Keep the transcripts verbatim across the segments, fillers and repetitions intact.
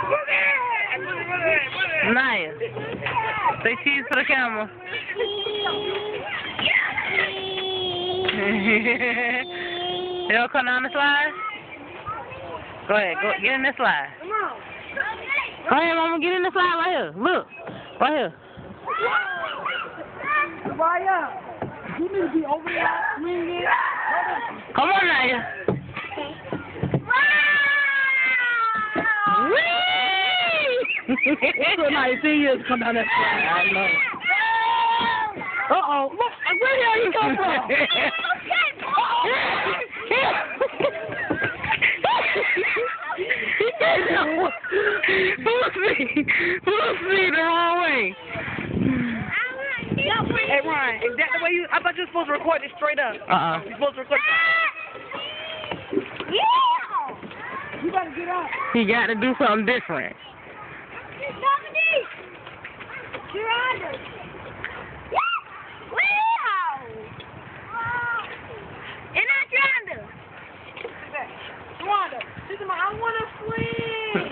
Naya, say cheese for the camera. You don't come down the slide? Go ahead, go get in the slide. Go ahead, mama, get in the slide right here. Look, right here. Why you need to be over there swinging. Come on, Naya. So now you see you come down that slide. I know. Uh-oh. Where the hell you come from? Push me. Push me the wrong way. Hey, Ryan, is that the way you... I thought you were supposed to record this straight up. Uh-uh. You're supposed to record this. You better get up. He got to do something different. Dominique! Gerardo! Wow! And I Gerardo! Gerardo, this is my... I want to swing.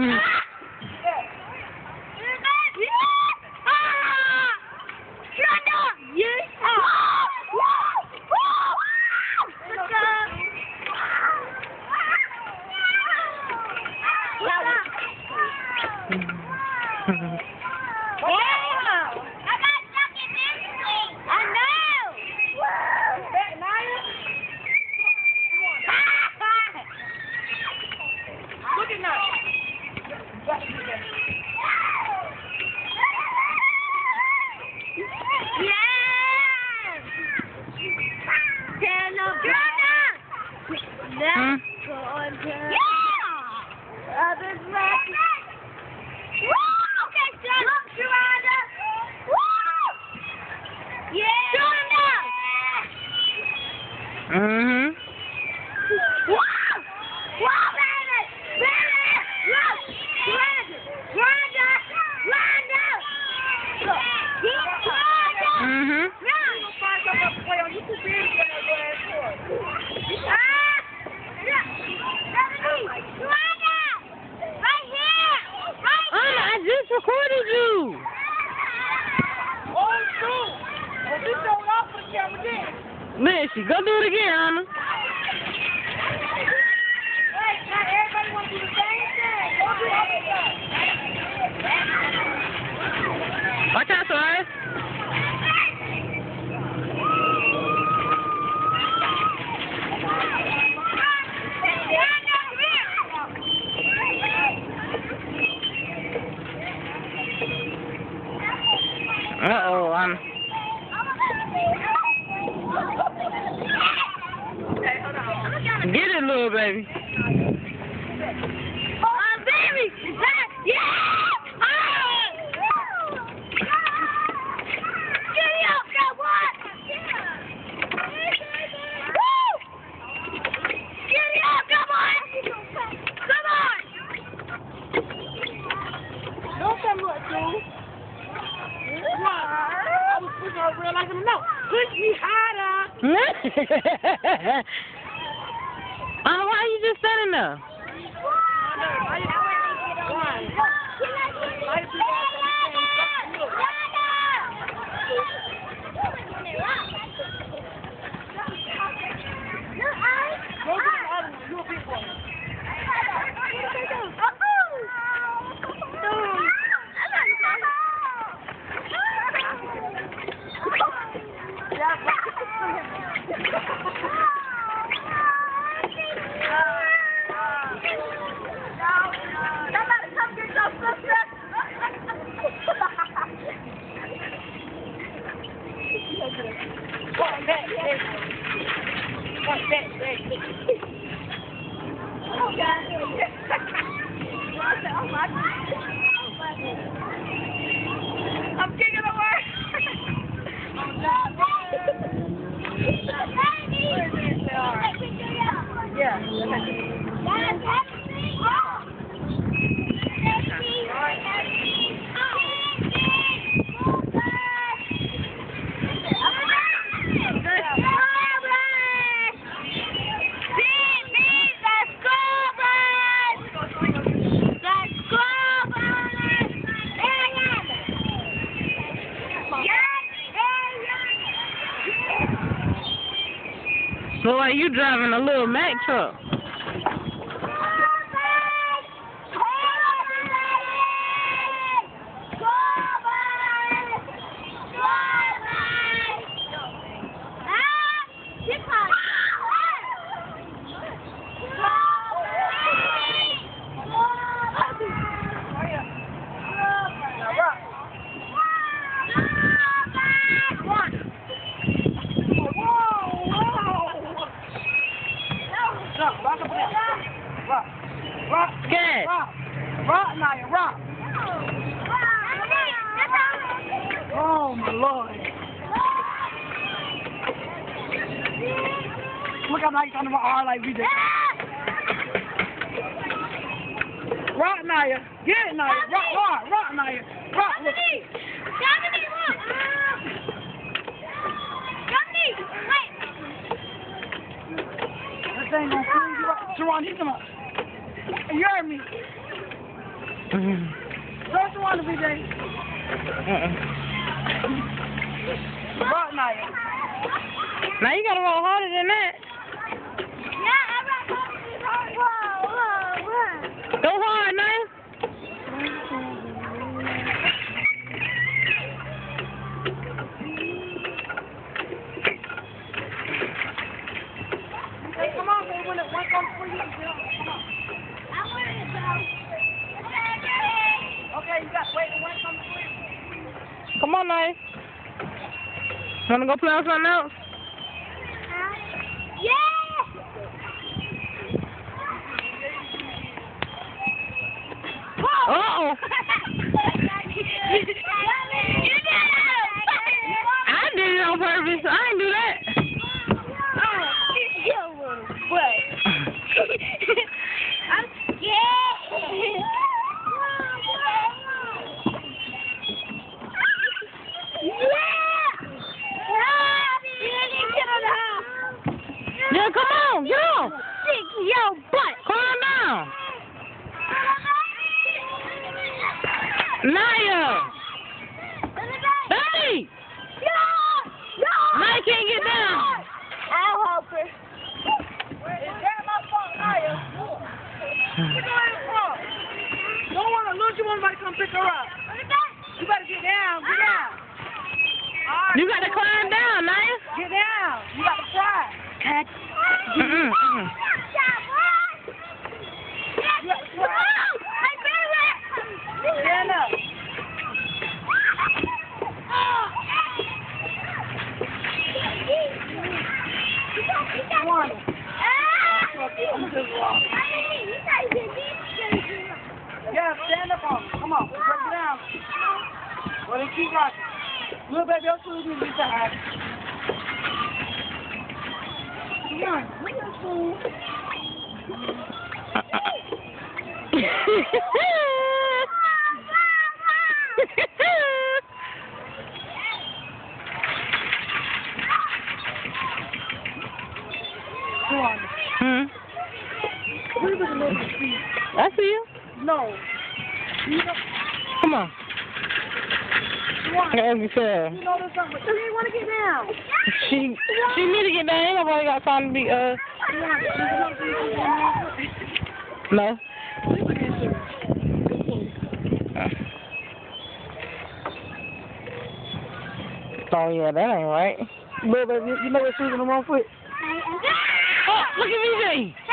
Hmm? Mm-hmm. Mm-hmm. Anna, I just recorded you. Oh, shoot. Oh, this showed off for the camera again. Listen, go do it again, Anna. Hey, not everybody want to do the same thing. Don't do all of that. Watch out, son. Uh-oh, I'm... Get it, little baby. Oh, baby! Yeah! Get it up, cowboy! Woo! Get it up, cowboy! Come on! Don't tell me what to do. I was pushing her real like him. No, push me harder. Anna, why are you just standing there? I'm kicking away. Yeah. Big like you driving a little Mack truck. Scared. Rock, rock, Naya, rock. Oh my Lord. Look how Naya talking about R like we did. Rock, Naya. Get it, Naya. Rock, rock, rock, Naya. Rock. Look. This ain't gonna fool you. Sharon, you come up. You heard me. Don't you want to be there? Rock, Naya. Now you gotta roll harder than that. Go hard, man. Hey, come on, baby. When it one comes for you, come on. Okay, you got wait. When it comes for you. Come on, Nice. Wanna go play on something else? Uh-oh. I did it on purpose. I didn't do that. I'm scared. Yeah, come on, get on. Stick your butt. Calm down. Naya. Hey. Naya can't get down. I'll help her. Is that my fault, Naya? Where you from? Don't want to lose you. Want somebody to come pick her up. You better get down. Get down. All right. You got to climb down, Naya. Get down. You got to try. Cut. Mm-mm, mm-mm. Stand up. Come on. I'm just wrong. Yeah, stand up on it. Come on. Break it down. Well, then keep rocking. Little baby, your food needs to be tired. Come on. Bring your food. Come on. Hmm? Where you looking at your feet? I see you. No. You know, Come on. come on. As you said. You know there's something. You ain't want to get down. She she need to get down. Ain't nobody got time to be uh no. Oh yeah, that ain't right. Little baby, you know that she's on the wrong foot. Oh, look at V J.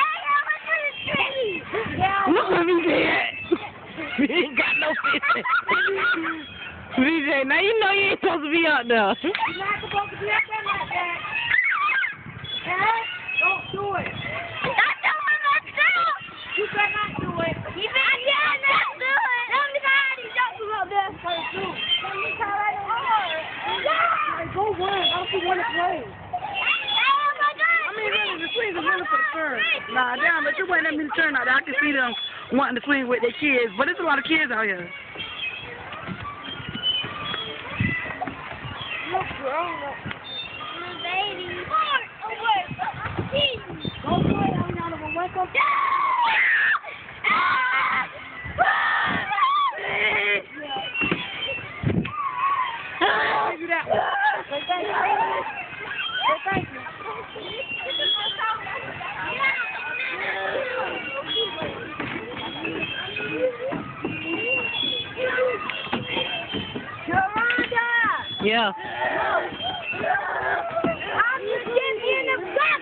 Look at V J. He ain't got no fitness. V J, now you know you ain't supposed to be out there. You're not supposed to be up there like that. Huh? Don't do it. You better not do it. You better not do it. Let me try to jump up there. Play too. Let me try right over. Like, go run. I don't see one to play. I mean, really, the swings are really for the turn. Nah, damn, but you wouldn't let me turn out there. I can see them wanting to swing with their kids, but there's a lot of kids out here. Look, grown up. Baby. Oh, wait. Don't do it. I'm not going to wake up. Give you that one. Say thank you. Say thank you. Yeah. I'm just getting in the back.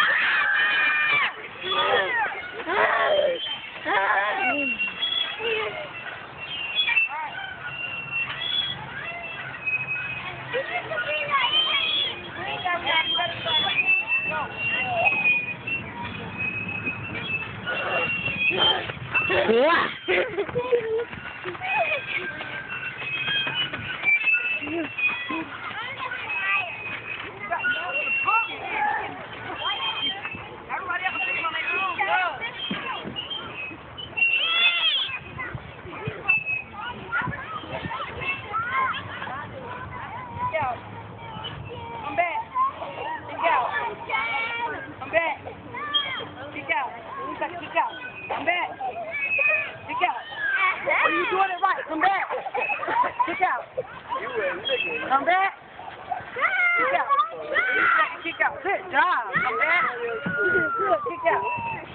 Come back. Kick out. Come back. Kick out. Kick out. Come back. Kick out. Are you doing it right? Come back. Kick out. Come back. Kick out. Kick out. Good job. Come back. You did good. Kick out.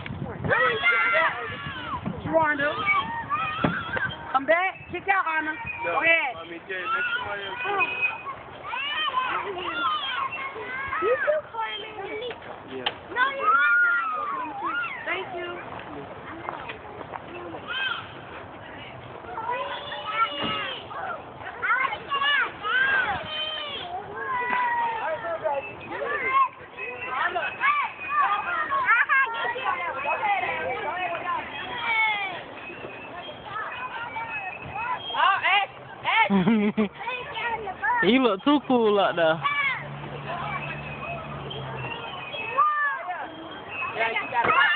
Sharonda. Come back. Kick out, Anna. Go ahead. You too, Courtney. Yeah. No, you're not. Thank you. You look too cool up there. Yeah, you got it.